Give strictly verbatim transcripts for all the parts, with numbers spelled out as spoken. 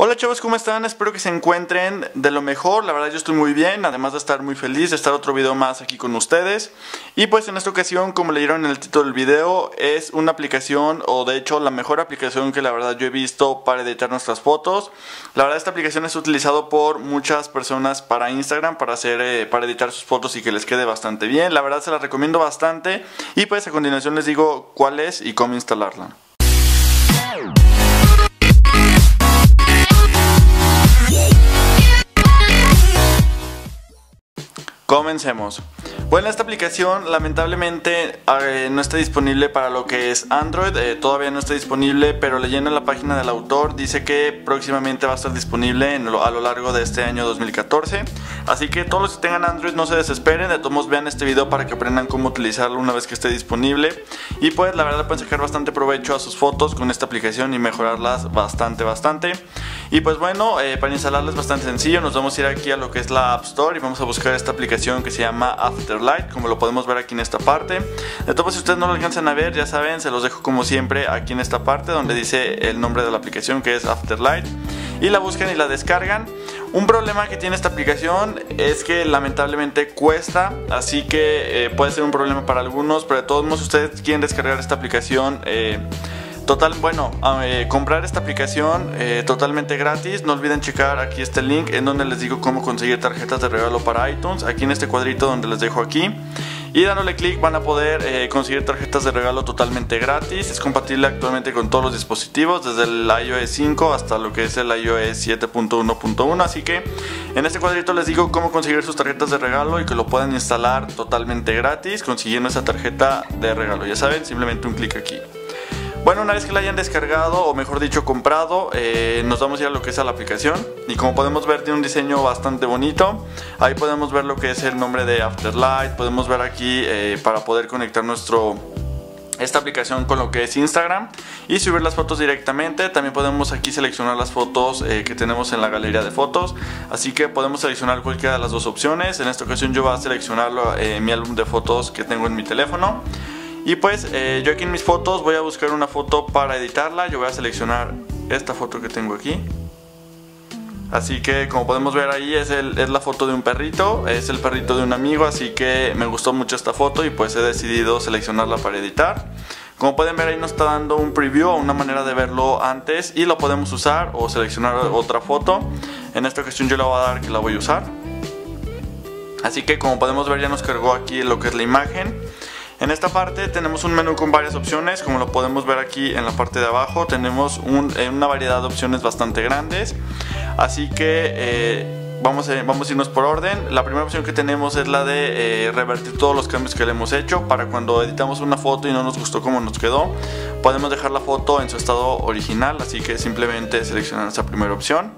Hola chavos, ¿cómo están? Espero que se encuentren de lo mejor. La verdad yo estoy muy bien, además de estar muy feliz de estar otro video más aquí con ustedes. Y pues en esta ocasión, como leyeron en el título del video, es una aplicación, o de hecho la mejor aplicación que la verdad yo he visto para editar nuestras fotos. La verdad esta aplicación es utilizado por muchas personas para Instagram, para hacer, eh, para editar sus fotos y que les quede bastante bien. La verdad se la recomiendo bastante y pues a continuación les digo cuál es y cómo instalarla. Comencemos. Bueno, esta aplicación lamentablemente eh, no está disponible para lo que es Android, eh, todavía no está disponible, pero leyendo en la página del autor dice que próximamente va a estar disponible en lo, a lo largo de este año dos mil catorce. Así que todos los que tengan Android no se desesperen, de todos modos vean este video para que aprendan cómo utilizarlo una vez que esté disponible. Y pues la verdad pueden sacar bastante provecho a sus fotos con esta aplicación y mejorarlas bastante, bastante. Y pues bueno, eh, para instalarla es bastante sencillo, nos vamos a ir aquí a lo que es la App Store y vamos a buscar esta aplicación que se llama Afterlight, como lo podemos ver aquí en esta parte. De todos modos, si ustedes no lo alcanzan a ver, ya saben, se los dejo como siempre aquí en esta parte donde dice el nombre de la aplicación, que es Afterlight, y la buscan y la descargan. Un problema que tiene esta aplicación es que lamentablemente cuesta, así que eh, puede ser un problema para algunos, pero de todos modos si ustedes quieren descargar esta aplicación, eh, Total, bueno, eh, comprar esta aplicación eh, totalmente gratis. No olviden checar aquí este link en donde les digo cómo conseguir tarjetas de regalo para iTunes, aquí en este cuadrito donde les dejo aquí. Y dándole clic van a poder eh, conseguir tarjetas de regalo totalmente gratis. Es compatible actualmente con todos los dispositivos, desde el i O S cinco hasta lo que es el i O S siete punto uno punto uno. Así que en este cuadrito les digo cómo conseguir sus tarjetas de regalo y que lo puedan instalar totalmente gratis consiguiendo esa tarjeta de regalo. Ya saben, simplemente un clic aquí. Bueno, una vez que la hayan descargado, o mejor dicho comprado, eh, nos vamos a ir a lo que es a la aplicación. Y como podemos ver tiene un diseño bastante bonito. Ahí podemos ver lo que es el nombre de Afterlight. Podemos ver aquí eh, para poder conectar nuestro... esta aplicación con lo que es Instagram y subir las fotos directamente. También podemos aquí seleccionar las fotos eh, que tenemos en la galería de fotos, así que podemos seleccionar cualquiera de las dos opciones. En esta ocasión yo voy a seleccionar eh, mi álbum de fotos que tengo en mi teléfono. Y pues eh, yo aquí en mis fotos voy a buscar una foto para editarla. Yo voy a seleccionar esta foto que tengo aquí. Así que como podemos ver ahí es, el, es la foto de un perrito, es el perrito de un amigo, así que me gustó mucho esta foto y pues he decidido seleccionarla para editar. Como pueden ver ahí nos está dando un preview o una manera de verlo antes y lo podemos usar o seleccionar otra foto. En esta ocasión yo le voy a dar que la voy a usar. Así que como podemos ver ya nos cargó aquí lo que es la imagen. En esta parte tenemos un menú con varias opciones, como lo podemos ver aquí en la parte de abajo. Tenemos un, eh, una variedad de opciones bastante grandes, así que eh, vamos, a, vamos a irnos por orden. La primera opción que tenemos es la de eh, revertir todos los cambios que le hemos hecho. Para cuando editamos una foto y no nos gustó cómo nos quedó, podemos dejar la foto en su estado original, así que simplemente seleccionar esa primera opción.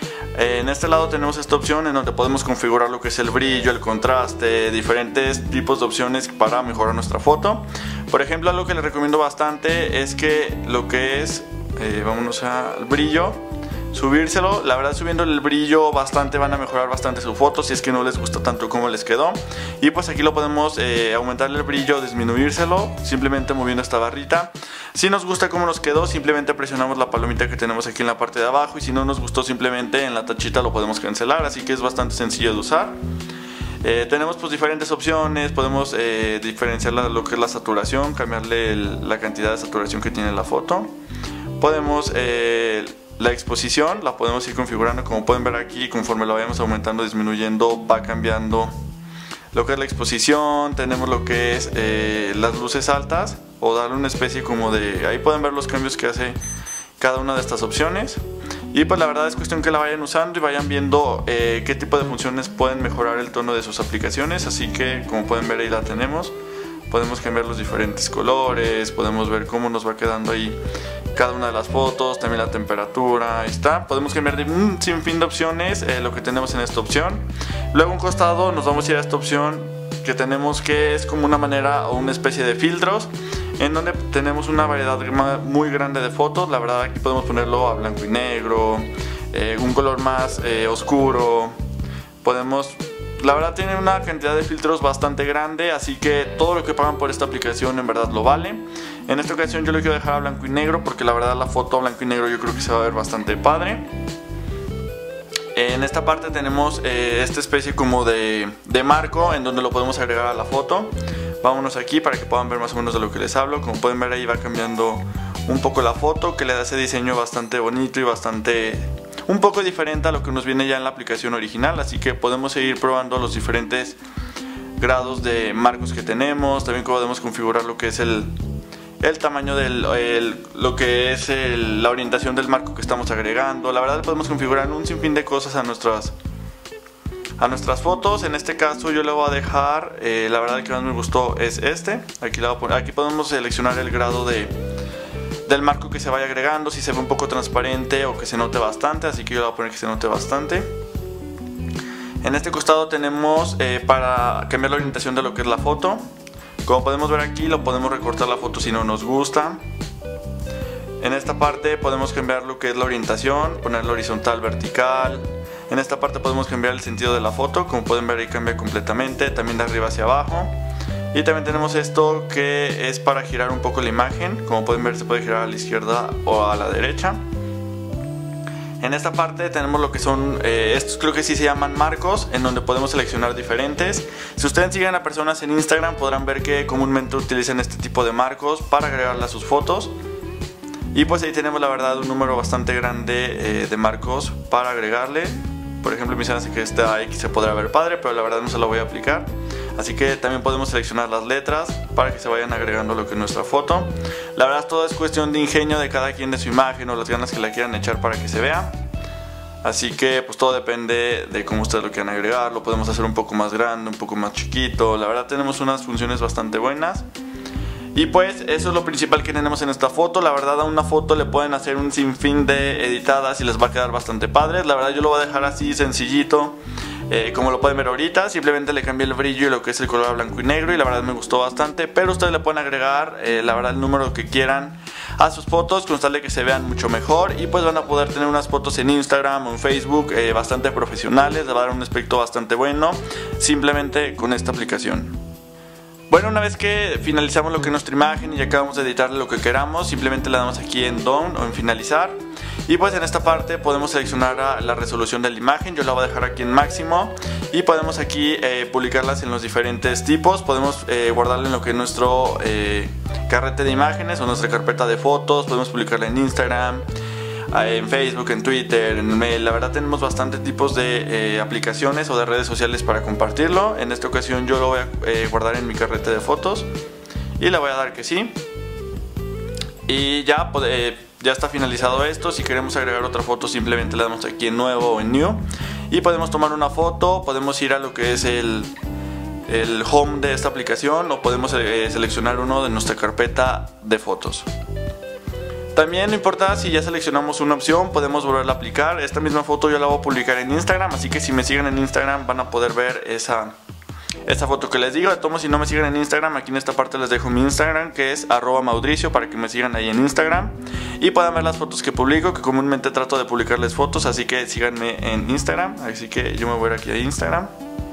En este lado tenemos esta opción en donde podemos configurar lo que es el brillo, el contraste, diferentes tipos de opciones para mejorar nuestra foto. Por ejemplo, algo que les recomiendo bastante es que lo que es, eh, vámonos al brillo, subírselo. La verdad subiendo el brillo bastante van a mejorar bastante su foto si es que no les gusta tanto como les quedó. Y pues aquí lo podemos eh, aumentarle el brillo, disminuírselo, simplemente moviendo esta barrita. Si nos gusta cómo nos quedó, simplemente presionamos la palomita que tenemos aquí en la parte de abajo. Y si no nos gustó, simplemente en la tachita lo podemos cancelar, así que es bastante sencillo de usar. Eh, tenemos pues diferentes opciones, podemos eh, diferenciar la, lo que es la saturación, cambiarle el, la cantidad de saturación que tiene la foto. Podemos... Eh, La exposición la podemos ir configurando, como pueden ver aquí, conforme la vayamos aumentando, disminuyendo, va cambiando lo que es la exposición. Tenemos lo que es eh, las luces altas o darle una especie como de... Ahí pueden ver los cambios que hace cada una de estas opciones. Y pues la verdad es cuestión que la vayan usando y vayan viendo eh, qué tipo de funciones pueden mejorar el tono de sus aplicaciones. Así que como pueden ver ahí la tenemos. Podemos cambiar los diferentes colores, podemos ver cómo nos va quedando ahí cada una de las fotos, también la temperatura, ahí está. Podemos cambiar de un sinfín de opciones eh, lo que tenemos en esta opción. Luego a un costado nos vamos a ir a esta opción que tenemos, que es como una manera o una especie de filtros, en donde tenemos una variedad muy grande de fotos. La verdad aquí podemos ponerlo a blanco y negro, eh, un color más eh, oscuro. Podemos... La verdad tiene una cantidad de filtros bastante grande, así que todo lo que pagan por esta aplicación en verdad lo vale. En esta ocasión yo lo quiero dejar a blanco y negro porque la verdad la foto a blanco y negro yo creo que se va a ver bastante padre. En esta parte tenemos eh, esta especie como de, de marco en donde lo podemos agregar a la foto. Vámonos aquí para que puedan ver más o menos de lo que les hablo. Como pueden ver, ahí va cambiando un poco la foto, que le da ese diseño bastante bonito y bastante un poco diferente a lo que nos viene ya en la aplicación original. Así que podemos seguir probando los diferentes grados de marcos que tenemos. También podemos configurar lo que es el el tamaño del el, lo que es el, la orientación del marco que estamos agregando. La verdad, podemos configurar un sinfín de cosas a nuestras a nuestras fotos. En este caso yo le voy a dejar eh, la verdad, el que más me gustó es este. Aquí, le voy a poner, aquí podemos seleccionar el grado de del marco que se vaya agregando, si se ve un poco transparente o que se note bastante, así que yo le voy a poner que se note bastante. En este costado tenemos eh, para cambiar la orientación de lo que es la foto. Como podemos ver aquí, lo podemos recortar la foto si no nos gusta. En esta parte podemos cambiar lo que es la orientación, ponerla horizontal, vertical. En esta parte podemos cambiar el sentido de la foto, como pueden ver ahí cambia completamente, también de arriba hacia abajo. Y también tenemos esto que es para girar un poco la imagen, como pueden ver se puede girar a la izquierda o a la derecha. En esta parte tenemos lo que son, eh, estos creo que sí se llaman marcos, en donde podemos seleccionar diferentes. Si ustedes siguen a personas en Instagram podrán ver que comúnmente utilizan este tipo de marcos para agregarle a sus fotos. Y pues ahí tenemos la verdad un número bastante grande eh, de marcos para agregarle. Por ejemplo, me dicen que esta X se podrá ver padre, pero la verdad no se la voy a aplicar. Así que también podemos seleccionar las letras para que se vayan agregando lo que es nuestra foto. La verdad todo es cuestión de ingenio de cada quien, de su imagen o las ganas que la quieran echar para que se vea. Así que pues todo depende de cómo ustedes lo quieran agregar. Lo podemos hacer un poco más grande, un poco más chiquito. La verdad tenemos unas funciones bastante buenas. Y pues eso es lo principal que tenemos en esta foto. La verdad a una foto le pueden hacer un sinfín de editadas y les va a quedar bastante padres. La verdad yo lo voy a dejar así sencillito. Eh, como lo pueden ver ahorita, simplemente le cambié el brillo y lo que es el color a blanco y negro y la verdad me gustó bastante, pero ustedes le pueden agregar eh, la verdad el número que quieran a sus fotos con tal de que se vean mucho mejor y pues van a poder tener unas fotos en Instagram o en Facebook eh, bastante profesionales, le va a dar un aspecto bastante bueno simplemente con esta aplicación. Bueno, una vez que finalizamos lo que es nuestra imagen y ya acabamos de editarle lo que queramos, simplemente le damos aquí en Done o en Finalizar. Y pues en esta parte podemos seleccionar la resolución de la imagen, yo la voy a dejar aquí en máximo. Y podemos aquí eh, publicarlas en los diferentes tipos, podemos eh, guardarla en lo que es nuestro eh, carrete de imágenes o nuestra carpeta de fotos, podemos publicarla en Instagram, en Facebook, en Twitter, en mail. La verdad tenemos bastantes tipos de eh, aplicaciones o de redes sociales para compartirlo. En esta ocasión yo lo voy a eh, guardar en mi carrete de fotos y le voy a dar que sí. Y ya, eh, ya está finalizado esto. Si queremos agregar otra foto simplemente le damos aquí en nuevo o en new y podemos tomar una foto, podemos ir a lo que es el, el home de esta aplicación o podemos eh, seleccionar uno de nuestra carpeta de fotos. También no importa si ya seleccionamos una opción, podemos volverla a aplicar. Esta misma foto yo la voy a publicar en Instagram, así que si me siguen en Instagram van a poder ver esa, esa foto que les digo. De todos modos, si no me siguen en Instagram, aquí en esta parte les dejo mi Instagram, que es arroba maudricio, para que me sigan ahí en Instagram y puedan ver las fotos que publico, que comúnmente trato de publicarles fotos, así que síganme en Instagram. Así que yo me voy a ir aquí a Instagram.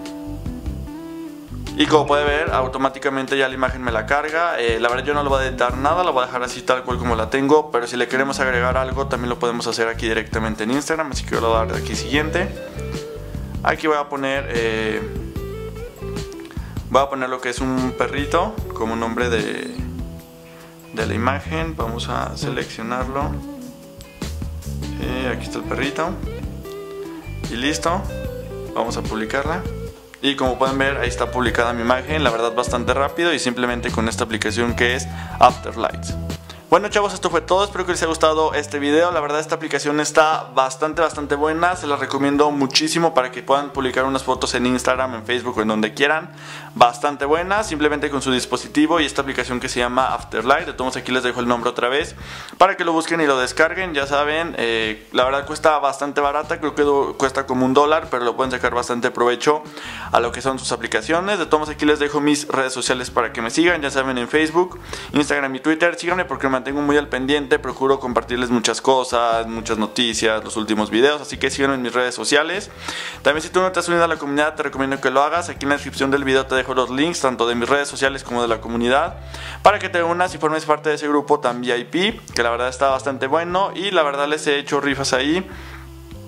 Y como puede ver, automáticamente ya la imagen me la carga. eh, La verdad yo no le voy a editar nada, la voy a dejar así tal cual como la tengo. Pero si le queremos agregar algo también lo podemos hacer aquí directamente en Instagram. Así que yo le voy a dar de aquí siguiente. Aquí voy a poner eh, voy a poner lo que es un perrito como nombre de, de la imagen. Vamos a seleccionarlo. eh, Aquí está el perrito. Y listo. Vamos a publicarla. Y como pueden ver, ahí está publicada mi imagen, la verdad bastante rápido y simplemente con esta aplicación que es Afterlights. Bueno chavos, esto fue todo, espero que les haya gustado este video. La verdad esta aplicación está bastante bastante buena, se la recomiendo muchísimo para que puedan publicar unas fotos en Instagram, en Facebook o en donde quieran. Bastante buena, simplemente con su dispositivo y esta aplicación que se llama Afterlight. De todos aquí les dejo el nombre otra vez para que lo busquen y lo descarguen. Ya saben, eh, la verdad cuesta bastante barata, creo que cuesta como un dólar, pero lo pueden sacar bastante provecho a lo que son sus aplicaciones. De todos aquí les dejo mis redes sociales para que me sigan, ya saben, en Facebook, Instagram y Twitter. Síganme porque me mantengo muy al pendiente, procuro compartirles muchas cosas, muchas noticias, los últimos videos, así que síganme en mis redes sociales. También si tú no te has unido a la comunidad te recomiendo que lo hagas. Aquí en la descripción del video te dejo los links tanto de mis redes sociales como de la comunidad para que te unas y formes parte de ese grupo tan V I P, que la verdad está bastante bueno y la verdad les he hecho rifas ahí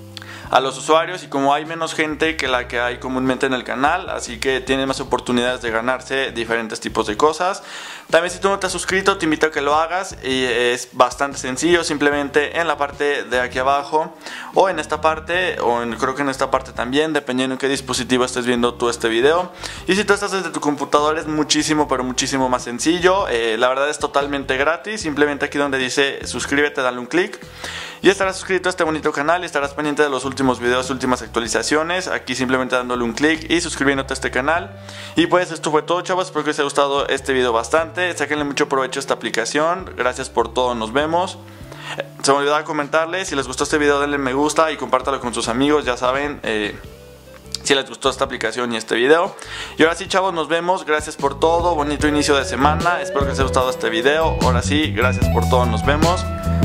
a los usuarios y como hay menos gente que la que hay comúnmente en el canal, así que tienen más oportunidades de ganarse diferentes tipos de cosas. También si tú no te has suscrito te invito a que lo hagas y es bastante sencillo, simplemente en la parte de aquí abajo o en esta parte o en, creo que en esta parte también, dependiendo en qué dispositivo estés viendo tú este video. Y si tú estás desde tu computadora es muchísimo pero muchísimo más sencillo, eh, la verdad es totalmente gratis, simplemente aquí donde dice suscríbete dale un clic y estarás suscrito a este bonito canal y estarás pendiente de los últimos videos, últimas actualizaciones, aquí simplemente dándole un clic y suscribiéndote a este canal. Y pues esto fue todo, chavos, espero que os haya gustado este video bastante, sáquenle mucho provecho a esta aplicación, gracias por todo, nos vemos. Se me olvidaba comentarles, si les gustó este video denle me gusta y compártalo con sus amigos, ya saben, eh, si les gustó esta aplicación y este video. Y ahora sí, chavos, nos vemos, gracias por todo, bonito inicio de semana, espero que les haya gustado este video, ahora sí, gracias por todo, nos vemos.